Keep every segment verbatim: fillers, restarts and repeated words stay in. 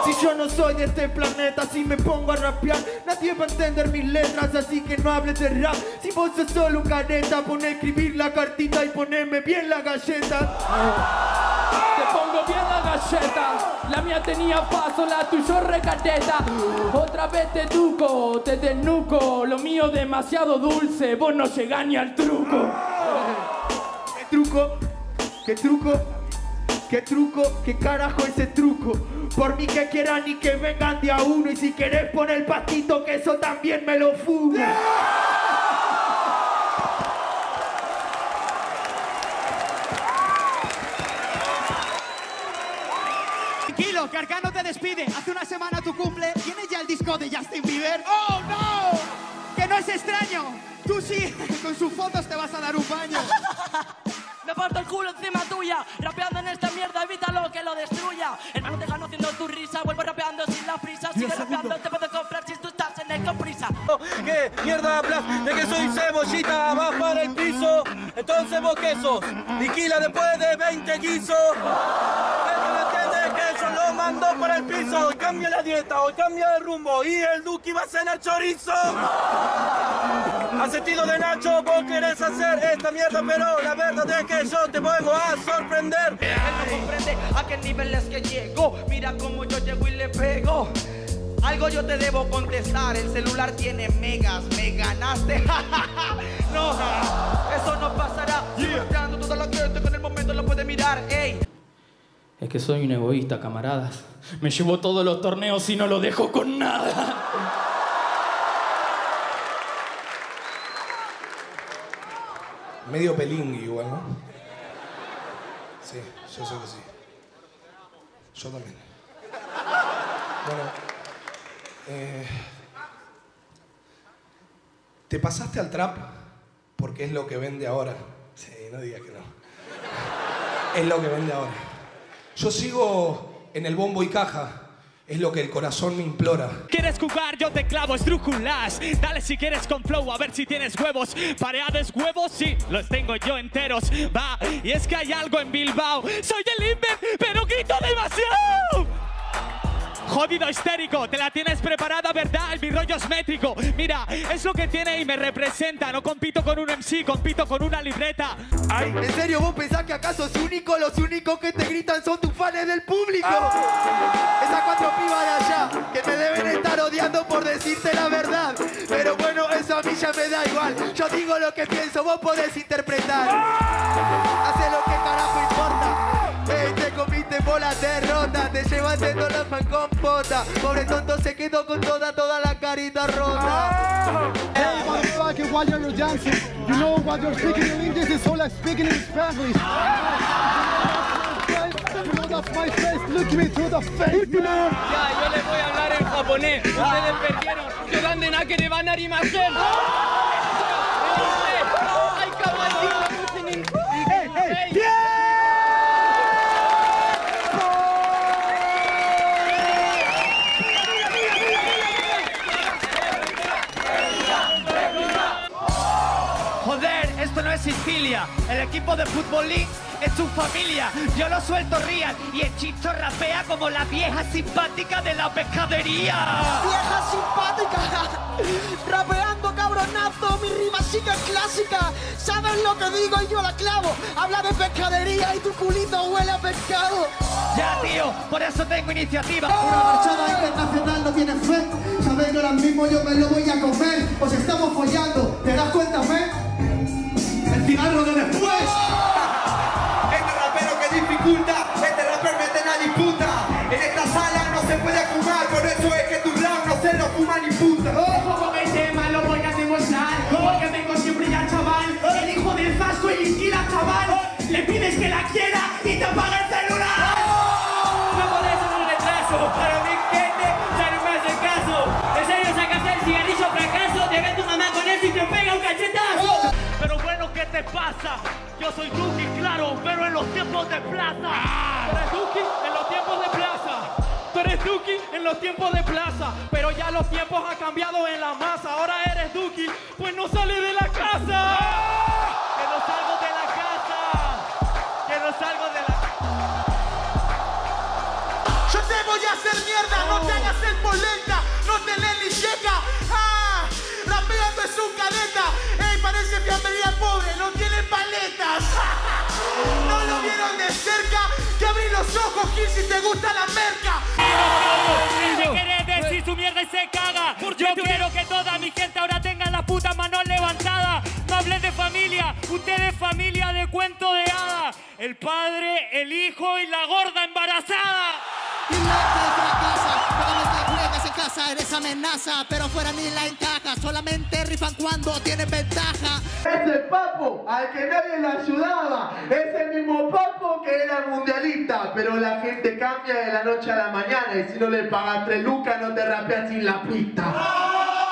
Si yo no soy de este planeta, si me pongo a rapear, nadie va a entender mis letras, así que no hables de rap. Si vos sos solo un careta, pon a escribir la cartita y poneme bien la galleta. Te pongo bien la galleta, la mía tenía paso, la tuya recateta. Otra vez te educo, te desnuco, lo mío demasiado dulce, vos no llegás ni al truco. ¿Qué truco? ¿Qué truco? ¿Qué truco? ¿Qué carajo ese truco? Por mí que quieran y que vengan de a uno, y si querés poner el pastito que eso también me lo fumo. Tranquilo, que Arcano te despide. Hace una semana tu cumple, ¿tienes ya el disco de Justin Bieber? ¡Oh, no! Que no es extraño. Tú sí, con sus fotos te vas a dar un baño. Me parto el culo encima tuya, rapeando en esta mierda, evítalo que lo destruya. Hermano, te gano haciendo tu risa, vuelvo rapeando sin la prisa. Sigue rapeando, te puedo comprar si tú estás en el con prisa. ¿Qué mierda hablas de que soy cebollita? Vas para el piso, entonces vos qué sos. Niquila después de veinte guisos. Que yo lo mando para el piso. Hoy cambia la dieta, hoy cambia de rumbo y el Duki va a cenar chorizo. Has sentido de Nacho, vos querés hacer esta mierda, pero la verdad es que yo te vuelvo a sorprender. Él no comprende a qué niveles que llego. Mira cómo yo llego y le pego. Algo yo te debo contestar, el celular tiene megas, me ganaste. No, eso no pasará. Sigo esperando toda la gente que en el momento lo puede mirar. Ey. Es que soy un egoísta, camaradas. Me llevo todos los torneos y no lo dejo con nada. Medio pelingui igual, ¿no? Sí, yo sé que sí. Yo también. Bueno, eh, ¿te pasaste al trap? Porque es lo que vende ahora. Sí, no digas que no. Es lo que vende ahora. Yo sigo en el bombo y caja. Es lo que el corazón me implora. ¿Quieres jugar? Yo te clavo estrújulas. Dale si quieres con flow, a ver si tienes huevos. Pareades huevos, sí, los tengo yo enteros. Va, y es que hay algo en Bilbao. Soy el Inver, pero grito demasiado. Jodido histérico, te la tienes preparada, ¿verdad? Mi rollo es métrico. Mira, es lo que tiene y me representa. No compito con un M C, compito con una libreta. Ay, ¿en serio vos pensás que acaso sos único? Los únicos que te gritan son tus fans del público. Esas cuatro pibas de allá que me deben estar odiando por decirte la verdad. Pero bueno, eso a mí ya me da igual. Yo digo lo que pienso, vos podés interpretar. Hace lo que carajo importa. Hey, te comiste por la derrota, te llevaste toda la fan compota. Pobre tonto se quedó con toda, toda la carita rota. Hey, motherfucker, while you're dancing, you know what you're speaking in English is all like speaking in Spanish. You know that's my face, look me through the face, man. Ya, yo les voy a hablar en japonés. Ustedes perdieron. Yo dan de nada que le van a imagen. Ay, cabrón. Hey, hey, yeah! Esto no es Sicilia, el equipo de Fútbol League es tu familia. Yo lo suelto real y el Chicho rapea como la vieja simpática de la pescadería. Vieja simpática, rapeando cabronazo, mi rima sí que es clásica. ¿Sabes lo que digo? Y yo la clavo. Habla de pescadería y tu culito huele a pescado. Ya, tío, por eso tengo iniciativa. Una marchada internacional no tiene fe. Sabéis que ahora mismo yo me lo voy a comer. Os estamos follando, ¿te das cuenta, fe? El cigarro de después. Este rapero que dificulta, este rapero mete en la disputa. En esta sala no se puede fumar, por eso es que tu rap no se lo fuma ni puta. Ojo con el tema, lo voy a demostrar. Porque vengo siempre ya, chaval. El hijo del Fasco y Inquila, chaval. Le pides que la quiera y te apaga el celular. No podés hacer un retraso, pero mi gente ya no me hace caso. En serio, sacas el cigarrillo fracaso, te ve tu mamá con eso y te pega un cachetazo. Pero bueno, ¿qué te pasa? Yo soy Duki, claro, pero en los tiempos de plaza. Tú eres Duki en los tiempos de plaza. Tú eres Duki en los tiempos de plaza. Pero ya los tiempos han cambiado en la masa. Ahora eres Duki, pues no sales de la casa. Que no salgo de la casa. Que no salgo de la casa. Yo te voy a hacer mierda. los ojos, Gil, si te gusta la merca. Me querés decir su mierda y se caga. Yo quiero que toda mi gente ahora tenga las putas manos levantadas. No hables de familia, usted es familia de cuento de hada. El padre, el hijo y la gorda embarazada. Y no te fracasa, cada vez que juegas en casa eres amenaza, pero fuera ni la encaja, solamente rifan cuando tienen ventaja. Ese papo al que nadie le ayudaba, es el mismo papo que era mundialista, pero la gente cambia de la noche a la mañana y si no le pagas tres lucas no te rapeas sin la pista.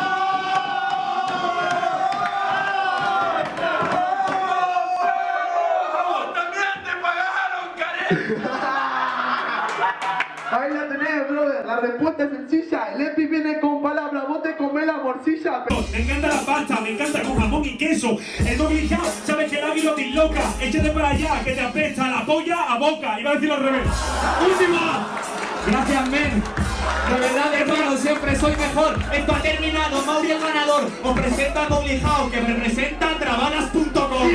Ahí la tenés, brother. La respuesta es sencilla. El Epi viene con palabras, vos te comés la morcilla. Me encanta la pasta, me encanta con jamón y queso. El doble sabes que la vida te loca. Échate para allá, que te apesta la polla a boca. Iba a decirlo al revés. ¡Última! Gracias, men. De verdad, hermano, siempre soy mejor. Esto ha terminado, Mauri el ganador. Os presenta a Mowgli House, que representa Travanas punto com.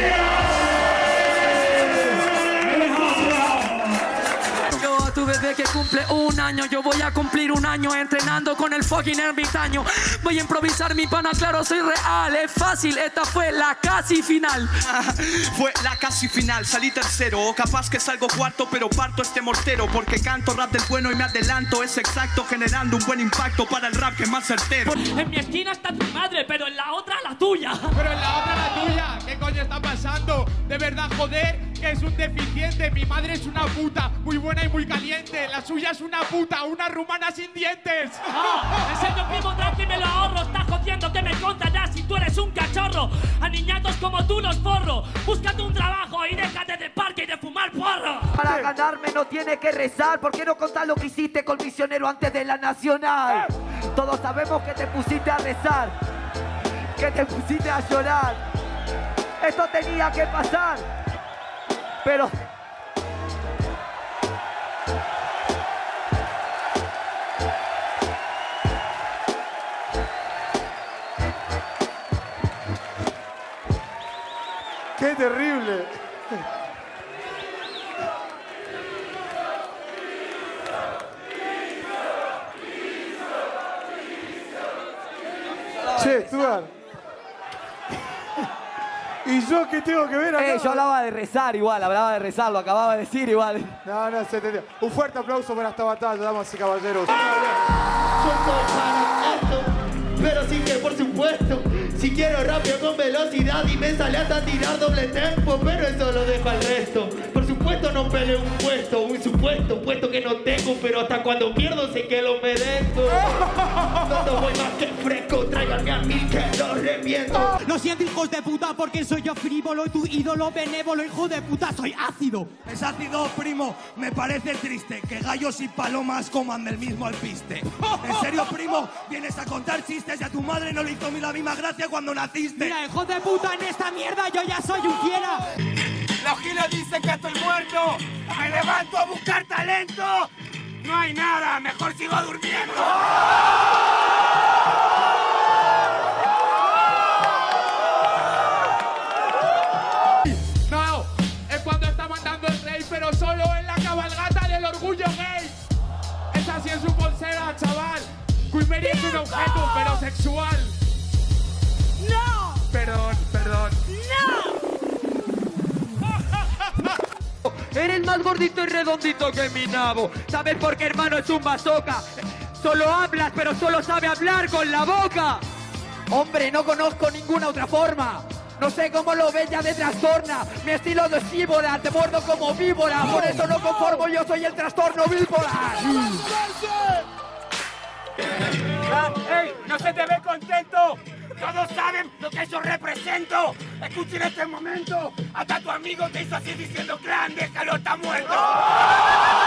Tu bebé que cumple un año, yo voy a cumplir un año entrenando con el fucking ermitaño. Voy a improvisar mi pana, claro, soy real. Es fácil, esta fue la casi final. Fue la casi final, salí tercero. O capaz que salgo cuarto, pero parto este mortero. Porque canto rap del bueno y me adelanto. Es exacto, generando un buen impacto para el rap que es más certero. En mi esquina está tu madre, pero en la otra la tuya. Pero en la otra la tuya, ¿qué coño está pasando? De verdad, joder, que es un deficiente. Mi madre es una puta, muy buena y muy caliente. La suya es una puta, una rumana sin dientes. Ah, enseño primo tranqui, me lo ahorro. Estás jodiendo que me contarás si tú eres un cachorro. A niñatos como tú los forro. Búscate un trabajo y déjate de parque y de fumar porro. Para ganarme no tiene que rezar. ¿Por qué no contar lo que hiciste con Misionero antes de la Nacional? Todos sabemos que te pusiste a rezar, que te pusiste a llorar. Esto tenía que pasar, pero... ¡Qué terrible! Che, Stuart. ¿Y yo qué tengo que ver acá? Eh, yo hablaba de rezar igual, hablaba de rezar, lo acababa de decir igual. No, no, se entendió. Un fuerte aplauso para esta batalla, damas y caballeros. Yo soy para esto, pero sí que por supuesto, si quiero rápido con velocidad y me sale hasta tirar doble tempo, pero eso lo dejo al resto. Por supuesto no peleo un puesto, un supuesto puesto que no tengo, pero hasta cuando pierdo sé que lo merezco. Cuando voy más que fresco, tráiganme a mí que lo reviento. Lo siento, hijos de puta, porque soy yo frívolo y tu ídolo benévolo, hijo de puta, soy ácido. Es ácido, primo. Me parece triste que gallos y palomas coman del mismo alpiste. En serio, primo, vienes a contar chistes y a tu madre no le hizo la misma gracia cuando naciste. Mira, hijo de puta, en esta mierda yo ya soy un fiera. Los giles dicen que estoy muerto. Me levanto a buscar talento. No hay nada, mejor sigo durmiendo. No, es cuando está mandando el rey, pero solo en la cabalgata del orgullo gay. Esa sí es su pulsera, chaval. Quimeri es un objeto, pero sexual. ¡No! Perdón, perdón. ¡No! Eres más gordito y redondito que mi nabo. ¿Sabes por qué, hermano? Es un bazooka. Solo hablas, pero solo sabe hablar con la boca. Hombre, no conozco ninguna otra forma. No sé cómo lo ves, ya me trastorna. Mi estilo no es víbora, te muerdo como víbora. Por eso no conformo, yo soy el trastorno bipolar. ¡Ey! ¡No se te ve contento! Todos saben lo que yo represento. Escuchen este momento. Hasta tu amigo te hizo así diciendo, clan, déjalo, está muerto.